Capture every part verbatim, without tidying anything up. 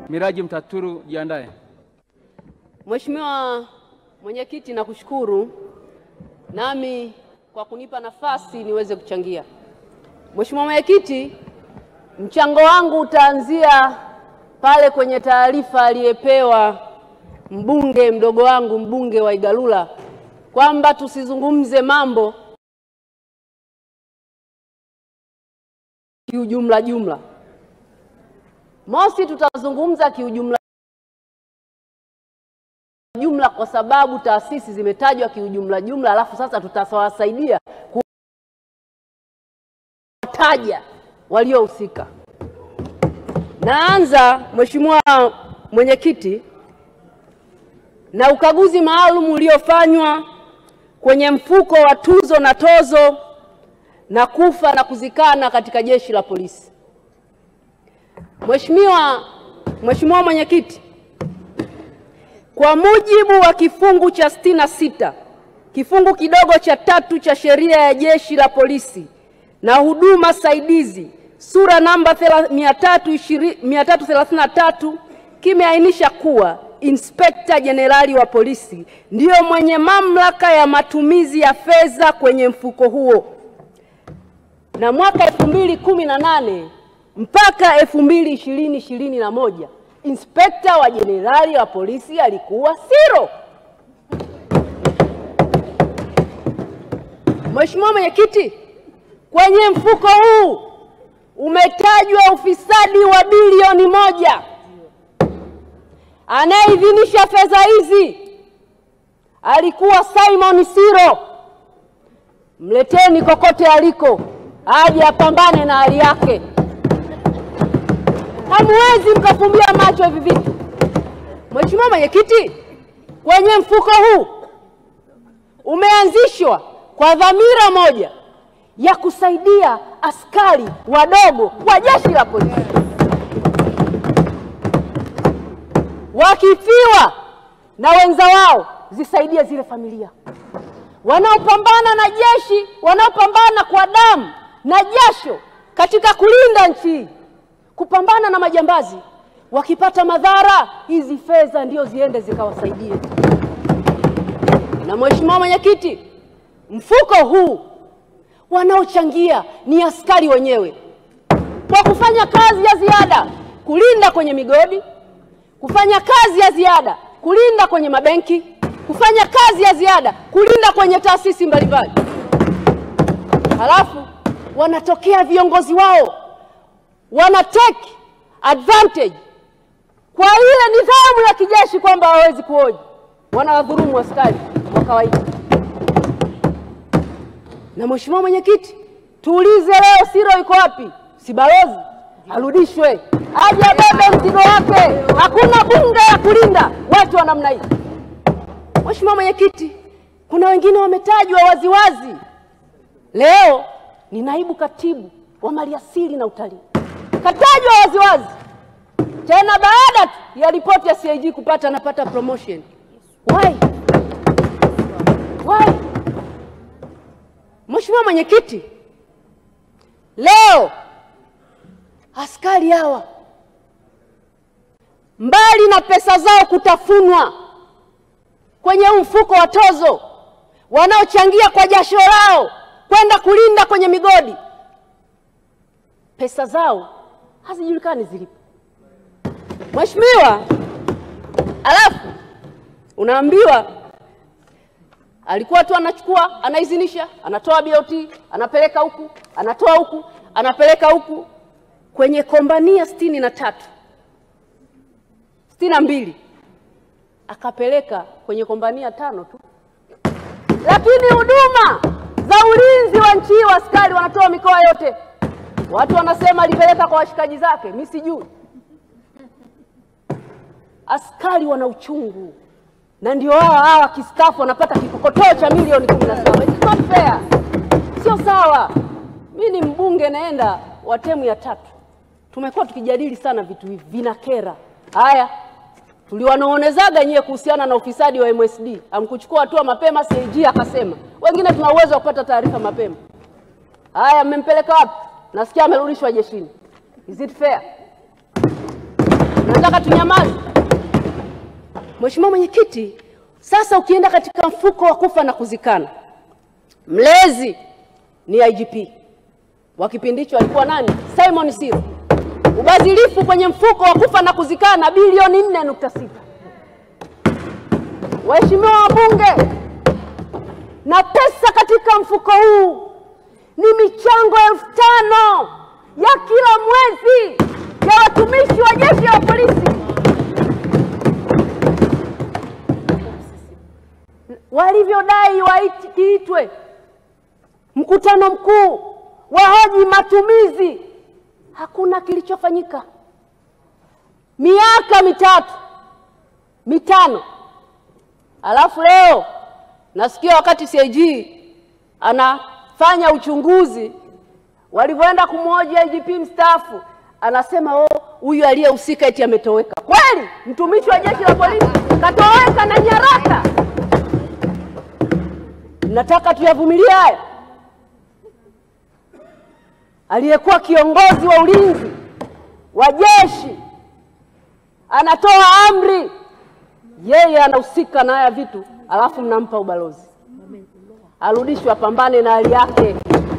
Miraji Mtaturu, jiandae. Mheshimiwa Mwenyekiti, nakushukuru nami kwa kunipa nafasi niweze kuchangia. Mheshimiwa Mwenyekiti, mchango wangu utaanzia pale kwenye taarifa aliyepewa mbunge mdogo wangu mbunge wa Igalula kwamba tusizungumze mambo kiujumla jumla. Mosi, tutazungumza kiujumla jumla kwa sababu taasisi zimetajwa kiujumla jumla, alafu sasa tutawasaidia kutaja waliohusika. Naanza Mheshimiwa Mwenyekiti na ukaguzi maalum uliofanywa kwenye mfuko wa tuzo na tozo na kufa na kuzikana katika jeshi la polisi. Mheshimiwa Mheshimiwa Mwenyekiti, kwa mujibu wa kifungu cha sitini na sita kifungu kidogo cha tatu cha sheria ya jeshi la polisi na huduma saidizi sura namba mia tatu thelathini na tatu kimeainisha kuwa Inspekta Jenerali wa polisi ndiyo mwenye mamlaka ya matumizi ya fedha kwenye mfuko huo. Na mwaka elfu mbili kumi na nane mpaka elfu mbili ishirini na moja Inspekta wa Jenerali wa polisi alikuwa Sirro. Mheshimiwa Mwenyekiti, kwenye mfuko huu umetajwa ufisadi wa bilioni moja. Anayeidhinisha fedha hizi alikuwa Simon Sirro. Mleteni kokote aliko aje apambane na hali yake. Hamwezi mkafumbia macho hivi vitu. Mheshimiwa Mwenyekiti, kwenye mfuko huu umeanzishwa kwa dhamira moja ya kusaidia askari wadogo wa jeshi la polisi. Wakifiwa na wenza wao, zisaidie zile familia. Wanaopambana na jeshi, wanaopambana kwa damu na jasho katika kulinda nchi, kupambana na majambazi, wakipata madhara, hizi fedha ndio ziende zikawasaidie. Na Mheshimiwa Mwenyekiti, mfuko huu wanaochangia ni askari wenyewe kwa kufanya kazi ya ziada kulinda kwenye migodi, kufanya kazi ya ziada kulinda kwenye mabenki, kufanya kazi ya ziada kulinda kwenye taasisi mbalimbali. Halafu wanatokea viongozi wao wana take advantage kwa ile nidhamu ya kijeshi kwamba hawezi kuoji, wanawadhulumu askari wa kawaida. Na Mheshimiwa Mwenyekiti, tuulize leo Sirro yuko wapi? Si balozi arudishwe, aje abebe mzigo wake. Hakuna bunge ya kulinda watu wa namna hii. Mheshimiwa Mwenyekiti, kuna wengine wametajwa waziwazi. Leo ni naibu katibu wa maliasili na utalii, katajwa waziwazi, tena baada ya ripoti ya C I G kupata anapata promotion. Why? Why? Mheshimiwa Mwenyekiti, leo askari hawa mbali na pesa zao kutafunwa kwenye mfuko wa tozo, wanaochangia kwa jasho lao kwenda kulinda kwenye migodi, pesa zao hazijulikani zilipo. Mheshimiwa, alafu unaambiwa alikuwa tu anachukua, anaizinisha, anatoa B O T, anapeleka huku, anatoa huku, anapeleka huku. Kwenye kombania sitini na tatu, sitini na mbili akapeleka kwenye kombania tano tu. Lakini huduma za ulinzi wa nchi wa askari wanatoa mikoa yote. Watu wanasema alipeleka kwa washikaji zake, mimi sijui. Askari wana uchungu, na ndio hawa hawa kistafu wanapata kikokotoo cha milioni kumi na saba. It's not fair. Sio sawa. Mimi ni mbunge naenda wa temu ya tatu. Tumekuwa tukijadili sana vitu hivi, vinakera. Haya, tuliwanaonezaga nyie kuhusiana na ufisadi wa M S D. Amkuchukua hatua mapema, C I G akasema. Wengine tuna uwezo wa kupata taarifa mapema. Haya, mmempeleka wapi? Nasikia amerudishwa jeshini. Is it fair? Tunataka tunyamaze? Mheshimiwa Mwenyekiti, sasa ukienda katika mfuko wa kufa na kuzikana, mlezi ni I G P. Wa kipindi hicho alikuwa nani? Simon Sirro. Ubadhilifu kwenye mfuko wa kufa na kuzikana bilioni nne nukta sita. Waheshimiwa wabunge, na pesa katika mfuko huu ni michango elfu tano ya kila mwezi ya watumishi wa jeshi la polisi. Walivyodai waitwe mkutano mkuu wahoji matumizi, hakuna kilichofanyika. Miaka mitatu mitano, alafu leo nasikia wakati C I G anafanya uchunguzi, walivyoenda kumhoji I G P mstaafu, anasema oh, huyu aliyehusika eti ametoweka. Kweli mtumishi wa jeshi la polisi katoweka na nyaraka? Nataka tuyavumilie haya? Aliyekuwa kiongozi wa ulinzi wa jeshi anatoa amri, yeye anahusika na haya vitu, alafu mnampa ubalozi. Arudishwe apambane na hali yake.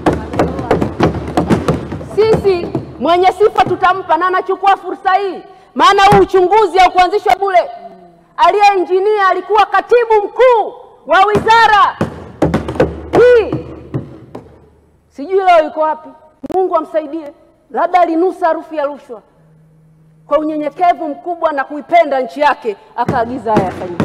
Sisi mwenye sifa tutampa, na anachukua fursa hii, maana huu uchunguzi au kuanzishwa bure. Aliye injinia alikuwa katibu mkuu wa wizara hii, sijui leo yuko wapi. Mungu amsaidie, labda alinusa harufu ya rushwa. Kwa unyenyekevu mkubwa na kuipenda nchi yake akaagiza haya yafanyike.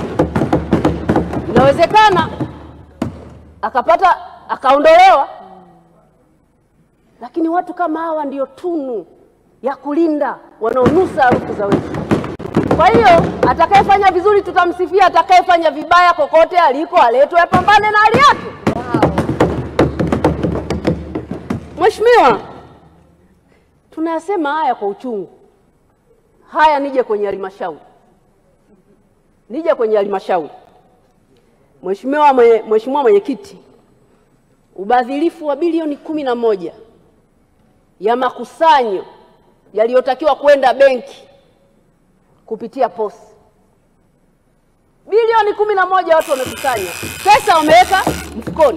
Inawezekana akapata akaondolewa, lakini watu kama hawa ndio tunu ya kulinda wanaonusa harufu za wezi. Kwa hiyo atakayefanya vizuri tutamsifia, atakayefanya vibaya kokote aliko aletwe apambane na hali yake. Mheshimiwa, tunasema haya kwa uchungu. Haya, nije kwenye halmashauri. Nije kwenye halmashauri. Mheshimiwa Mheshimiwa Mwenyekiti, ubadhilifu wa bilioni kumi na moja ya makusanyo yaliyotakiwa kwenda benki kupitia posi. Bilioni kumi na moja watu wamekusanya. Pesa wameweka mfukoni.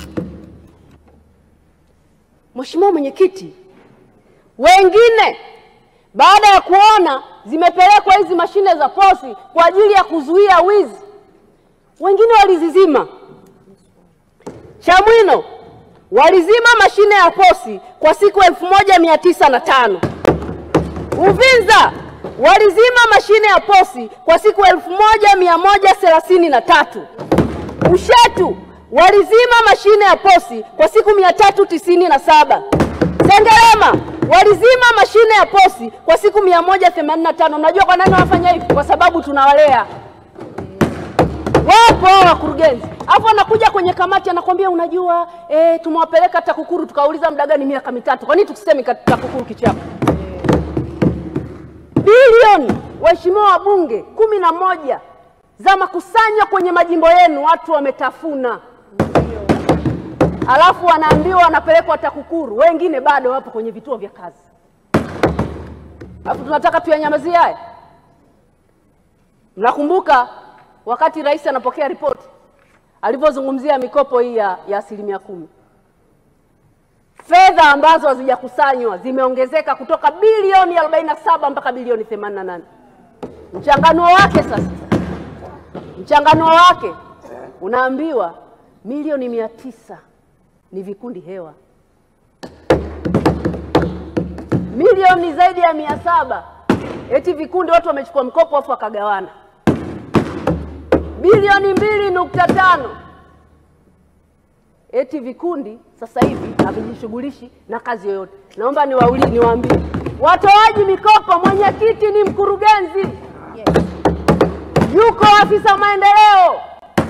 Mheshimiwa Mwenyekiti, wengine baada ya kuona zimepelekwa hizi mashine za posi kwa ajili ya kuzuia wizi, wengine walizizima. Chamwino walizima mashine ya posi kwa siku elfu moja mia tisa na tano. Uvinza walizima mashine ya posi kwa siku elfu moja mia moja thelathini na tatu. Ushetu walizima mashine ya posi kwa siku mia tatu tisini na saba. Sengerema walizima mashine ya posi kwa siku mia moja themanini na tano. Unajua kwa nani wanafanya hivi? Kwa sababu tunawalea. Wapo wakurugenzi, hapo anakuja kwenye kamati anakuambia unajua eh tumewapeleka TAKUKURU, tukauliza muda gani? Miaka mitatu. Kwa nini tukisemi TAKUKURU kichapo? Bilioni, waheshimiwa wabunge, kumi na moja za makusanyo kwenye majimbo yenu watu wametafuna. Alafu wanaambiwa wanapelekwa TAKUKURU, wengine bado wapo kwenye vituo vya kazi. Alafu tunataka tuyanyamazie haya? Mnakumbuka wakati rais anapokea ripoti alipozungumzia mikopo hii ya, ya asilimia kumi, fedha ambazo hazijakusanywa zimeongezeka kutoka bilioni arobaini na saba mpaka bilioni themanini na nane. Mchanganuo wake sasa, mchanganuo wake unaambiwa milioni mia tisa ni vikundi hewa, milioni zaidi ya mia saba eti vikundi watu wamechukua mkopo afu wakagawana. Bilioni mbili nukta tano eti vikundi sasa hivi havijishughulishi na kazi yoyote. Naomba niwauli niwaambie watoaji mikopo, mwenyekiti ni mkurugenzi, yes. Yuko afisa maendeleo,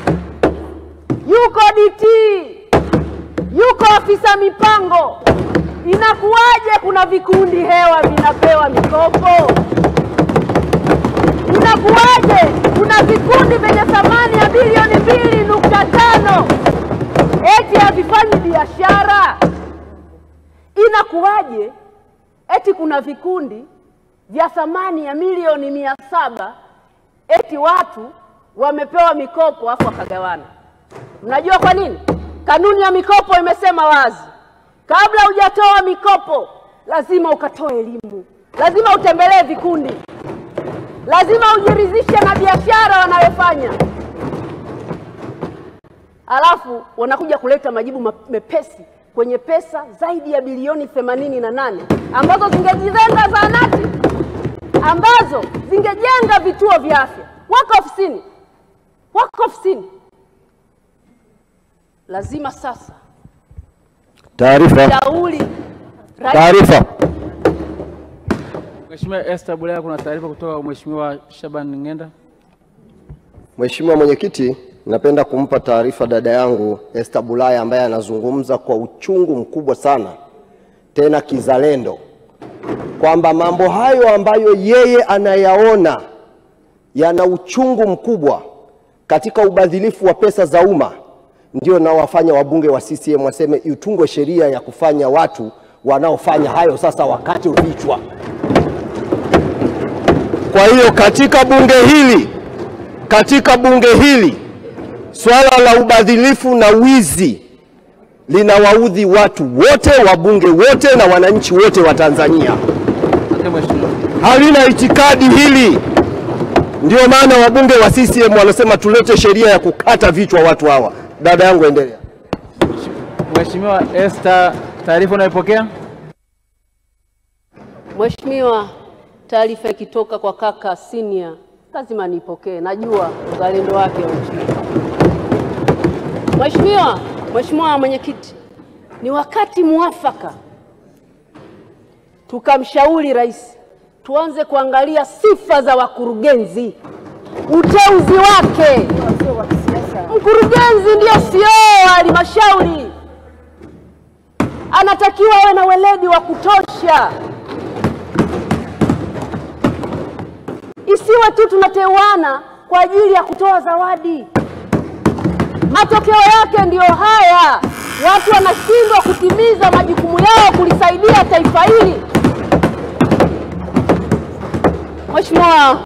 yuko D T, yuko afisa mipango. Inakuwaje kuna vikundi hewa vinapewa mikopo? Inakuwaje kuna vikundi vyenye thamani ya bilioni mbili nukta tano eti havifanyi biashara? Inakuwaje eti kuna vikundi vya thamani ya milioni mia saba eti watu wamepewa mikopo afu wakagawana. Mnajua kwa nini? Kanuni ya mikopo imesema wazi, kabla hujatoa mikopo lazima ukatoe elimu, lazima utembelee vikundi, lazima ujiridhishe na biashara wanayofanya. Alafu wanakuja kuleta majibu mepesi kwenye pesa zaidi ya bilioni themanini na nane ambazo zingejizenga zahanati, ambazo zingejenga vituo vya afya. Wako ofisini, wako ofisini. Lazima sasa taarifa shauri taarifa. Mheshimiwa Esther Bulaya, kuna taarifa kutoka Mheshimiwa Shaban Ngenda. Mheshimiwa Mwenyekiti, napenda kumpa taarifa dada yangu Esther Bulaya ambaye anazungumza kwa uchungu mkubwa sana tena kizalendo kwamba mambo hayo ambayo yeye anayaona yana uchungu mkubwa katika ubadhilifu wa pesa za umma ndio nao wafanya wabunge wa C C M waseme itungwe sheria ya kufanya watu wanaofanya hayo sasa wakati uvichwa. Kwa hiyo katika bunge hili katika bunge hili swala la ubadhilifu na wizi linawaudhi watu wote, wabunge wote na wananchi wote wa Tanzania. Halina itikadi hili. Ndio maana wabunge wa C C M wanasema tulete sheria ya kukata vichwa watu hawa. Dada yangu endelea. Mheshimiwa Esther, taarifa unayopokea? Mheshimiwa, taarifa ikitoka kwa kaka senior lazima nipokee. Najua uzalendo wake wa nchi. Mheshimiwa, Mheshimiwa Mwenyekiti, ni wakati muafaka tukamshauri rais tuanze kuangalia sifa za wakurugenzi, uteuzi wake. Mkurugenzi ndio C E O wa halmashauri, anatakiwa awe na weledi wa kutosha. Isiwe tu tunateuana kwa ajili ya kutoa zawadi. Matokeo yake ndio haya, watu wanashindwa kutimiza majukumu yao kulisaidia taifa hili. Mheshimiwa